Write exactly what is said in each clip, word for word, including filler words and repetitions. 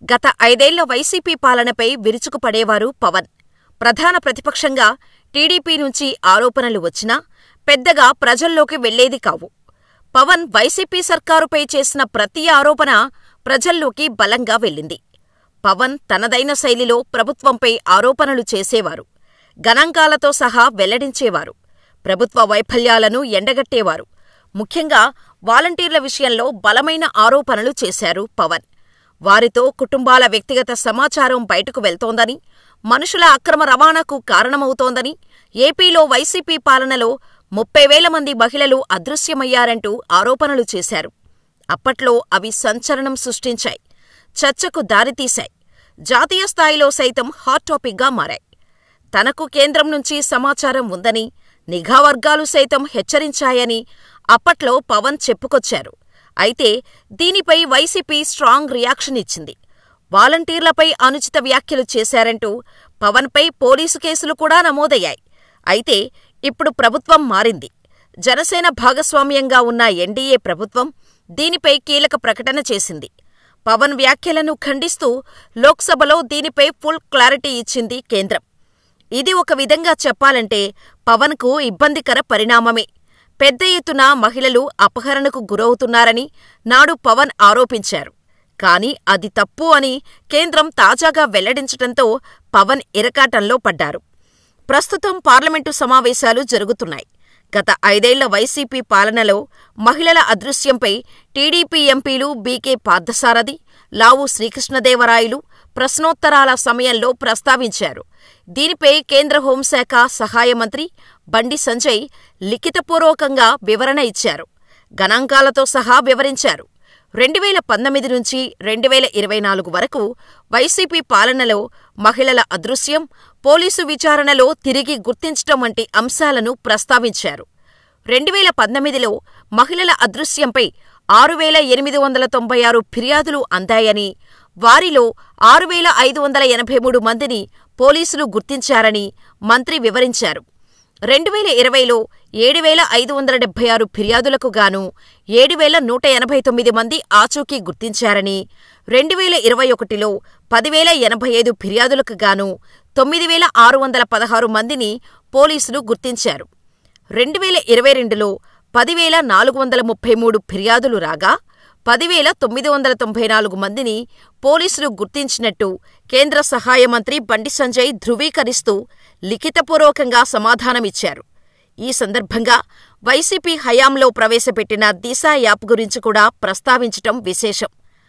గత ఐదేళ్ల వైసీపీ పాలనపై విరుచుకుపడేవారు పవన్. ప్రధాన ప్రతిపక్షంగా టీడీపీ నుంచి ఆరోపణలు వచ్చినా పెద్దగా ప్రజల్లోకి వెళ్లేది కావు. పవన్ వైసీపీ సర్కారుపై చేసిన ప్రతి ఆరోపణ ప్రజల్లోకి బలంగా వెళ్ళింది. పవన్ తనదైన శైలిలో ప్రభుత్వంపై ఆరోపణలు చేసేవారు. గణాంకాలతో సహా వెల్లడించేవారు. ప్రభుత్వ వైఫల్యాలను ఎండగట్టేవారు. ముఖ్యంగా వాలంటీర్ల విషయంలో బలమైన ఆరోపణలు చేశారు పవన్. వారితో కుటుంబాల వ్యక్తిగత సమాచారం బయటకు వెళ్తోందని, మనుషుల అక్రమ రవాణాకు కారణమవుతోందని, ఏపీలో వైసీపీ పాలనలో ముప్పై వేల మంది మహిళలు అదృశ్యమయ్యారంటూ ఆరోపణలు చేశారు. అప్పట్లో అవి సంచలనం సృష్టించాయి. చర్చకు దారితీశాయి. జాతీయ స్థాయిలో సైతం హాట్ టాపిక్గా మారాయి. తనకు కేంద్రం నుంచి సమాచారం ఉందని, నిఘా వర్గాలు సైతం హెచ్చరించాయని అప్పట్లో పవన్ చెప్పుకొచ్చారు. అయితే దీనిపై వైసీపీ స్ట్రాంగ్ రియాక్షన్ ఇచ్చింది. వాలంటీర్లపై అనుచిత వ్యాఖ్యలు చేశారంటూ పవన్పై పోలీసు కేసులు కూడా నమోదయ్యాయి. అయితే ఇప్పుడు ప్రభుత్వం మారింది. జనసేన భాగస్వామ్యంగా ఉన్న ఎన్డీఏ ప్రభుత్వం దీనిపై కీలక ప్రకటన చేసింది. పవన్ వ్యాఖ్యలను ఖండిస్తూ లోక్సభలో దీనిపై ఫుల్ క్లారిటీ ఇచ్చింది కేంద్రం. ఇది ఒక విధంగా చెప్పాలంటే పవన్కు ఇబ్బందికర పరిణామమే. పెద్ద ఎత్తున మహిళలు అపహరణకు గురవుతున్నారని నాడు పవన్ ఆరోపించారు. కాని అది తప్పు అని కేంద్రం తాజాగా వెల్లడించటంతో పవన్ ఇరకాటంలో పడ్డారు. ప్రస్తుతం పార్లమెంటు సమావేశాలు జరుగుతున్నాయి. గత ఐదేళ్ల వైసీపీ పాలనలో మహిళల అదృశ్యంపై టీడీపీ ఎంపీలు బీకే పార్థసారథి, లావు శ్రీకృష్ణదేవరాయలు ప్రశ్నోత్తరాల సమయంలో ప్రస్తావించారు. దీనిపై కేంద్ర హోంశాఖ సహాయ మంత్రి బండి సంజయ్ లిఖితపూర్వకంగా వివరణ ఇచ్చారు. గణాంకాలతో సహా వివరించారు. రెండు వేల పంతొమ్మిది నుంచి రెండు వేల ఇరవై నాలుగు వరకు వైసీపీ పాలనలో మహిళల అదృశ్యం, పోలీసు విచారణలో తిరిగి గుర్తించటం వంటి అంశాలను ప్రస్తావించారు. రెండు వేల పంతొమ్మిదిలో మహిళల అదృశ్యంపై ఆరు వేల ఎనిమిది వందల తొంభై ఆరు ఫిర్యాదులు అందాయని, వారిలో ఆరు వేల ఐదు వందల ఎనభై మూడు మందిని పోలీసులు గుర్తించారని మంత్రి వివరించారు. రెండు వేల ఇరవైలో ఏడు వేల ఐదు వందల డెబ్బై ఆరు ఫిర్యాదులకు గాను ఏడు వేల నూట ఎనభై తొమ్మిది మంది ఆచూకీ గుర్తించారని, రెండు వేల ఇరవై ఒకటిలో పదివేల ఎనభై ఐదు ఫిర్యాదులకు గాను తొమ్మిది వేల ఆరు వందల పదహారు మందిని పోలీసులు గుర్తించారు. రెండు వేల ఇరవై రెండులో పదివేల నాలుగు వందల ముప్పై మూడు ఫిర్యాదులు రాగా పదివేల తొమ్మిది వందల తొంభై నాలుగు మందిని పోలీసులు గుర్తించినట్టు కేంద్ర సహాయ మంత్రి బండి సంజయ్ ధృవీకరిస్తూ లిఖితపూర్వకంగా సమాధానమిచ్చారు. ఈ సందర్భంగా వైసీపీ హయాంలో ప్రవేశపెట్టిన దిశ యాప్ గురించి కూడా ప్రస్తావించటం విశేషం.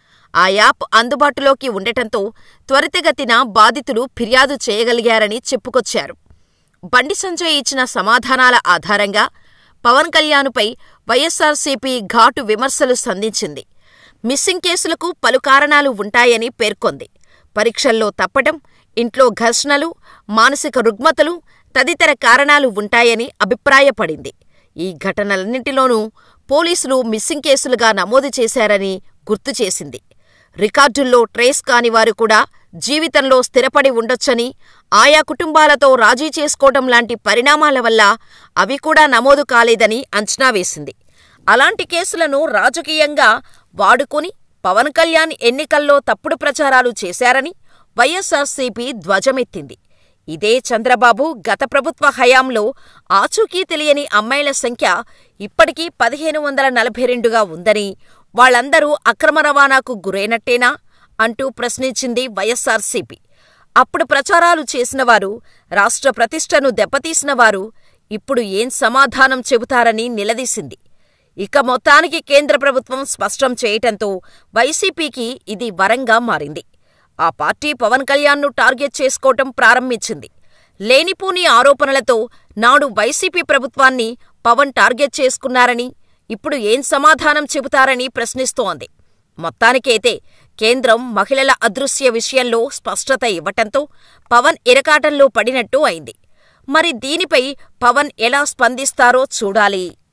ఆ యాప్ అందుబాటులోకి ఉండటంతో త్వరితగతిన బాధితులు ఫిర్యాదు చేయగలిగారని చెప్పుకొచ్చారు. బండి సంజయ్ ఇచ్చిన సమాధానాల ఆధారంగా పవన్ కళ్యాణ్పై వైఎస్సార్సీపీ ఘాటు విమర్శలు సంధించింది. మిస్సింగ్ కేసులకు పలు కారణాలు ఉంటాయని పేర్కొంది. పరీక్షల్లో తప్పటం, ఇంట్లో ఘర్షణలు, మానసిక రుగ్మతలు తదితర కారణాలు ఉంటాయని అభిప్రాయపడింది. ఈ ఘటనలన్నింటిలోనూ పోలీసులు మిస్సింగ్ కేసులుగా నమోదు చేశారని గుర్తు చేసింది. రికార్డుల్లో ట్రేస్ కానివారు కూడా జీవితంలో స్థిరపడి ఉండొచ్చని, ఆయా కుటుంబాలతో రాజీ చేసుకోవటం లాంటి పరిణామాల వల్ల అవి కూడా నమోదు కాలేదని అంచనా వేసింది. అలాంటి కేసులను రాజకీయంగా వాడుకుని పవన్ కళ్యాణ్ ఎన్నికల్లో తప్పుడు ప్రచారాలు చేశారని వైఎస్సార్సీపీ ధ్వజమెత్తింది. ఇదే చంద్రబాబు గత ప్రభుత్వ హయాంలో ఆచూకీ తెలియని అమ్మాయిల సంఖ్య ఇప్పటికీ పదిహేను వందల నలభై రెండుగా ఉందని, వాళ్లందరూ అక్రమ రవాణాకు గురైనట్టేనా అంటూ ప్రశ్నించింది వైఎస్సార్సీపీ. అప్పుడు ప్రచారాలు చేసినవారు, రాష్ట్ర ప్రతిష్టను దెబ్బతీసినవారు ఇప్పుడు ఏం సమాధానం చెబుతారని నిలదీసింది. ఇక మొత్తానికి కేంద్ర ప్రభుత్వం స్పష్టం చేయటంతో వైసీపీకి ఇది వరంగా మారింది. ఆ పార్టీ పవన్ కళ్యాణ్ను టార్గెట్ చేసుకోవటం ప్రారంభించింది. లేనిపోని ఆరోపణలతో నాడు వైసీపీ ప్రభుత్వాన్ని పవన్ టార్గెట్ చేసుకున్నారని, ఇప్పుడు ఏం సమాధానం చెబుతారని ప్రశ్నిస్తోంది. మొత్తానికైతే కేంద్రం మహిళల అదృశ్య విషయంలో స్పష్టత ఇవ్వటంతో పవన్ ఇరకాటంలో పడినట్టు అయింది. మరి దీనిపై పవన్ ఎలా స్పందిస్తారో చూడాలి.